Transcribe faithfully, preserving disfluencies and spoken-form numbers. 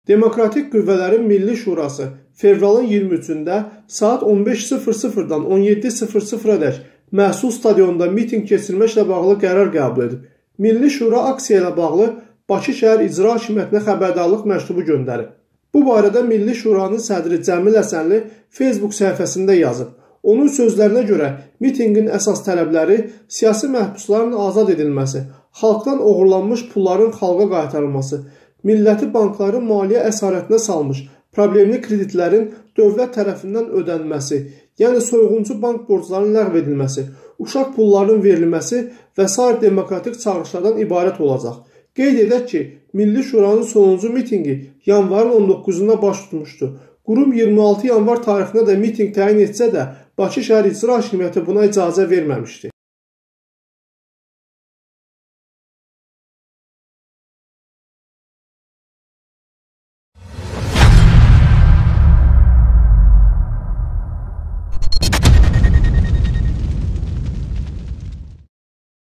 Demokratik Qüvvələrin Milli Şurası fevralın iyirmi üçündə saat on beş sıfır sıfırdan on yeddi sıfır sıfıradək məhsul stadionunda mitinq keçirməklə bağlı qərar qəbul edib. Milli Şura aksiya ilə bağlı Bakı şəhər İcra Hakimiyyətinə xəbərdarlıq məktubu göndərib. Bu barədə Milli Şuranın sədri Cəmil Həsənli Facebook səhifəsində yazıb. Onun sözlərinə görə mitinqin əsas tələbləri siyasi məhbusların azad edilməsi, xalqdan oğurlanmış pulların xalqa qaytarılması, milləti bankların maliyyə əsarətinə salmış problemli kreditlərin dövlət tərəfindən ödənməsi, yəni soyğuncu bank borclarının ləğv edilməsi, uşaq pullarının verilməsi və sair demokratik çağırışlardan ibarət olacaq. Qeyd edək ki, Milli Şuranın sonuncu mitinqi yanvarın on doqquzunda baş tutmuşdu. Qurum iyirmi altı yanvar tarixində də mitinq təyin etsə də, Bakı şəhər İcra Hakimiyyəti buna icazə verməmişdi.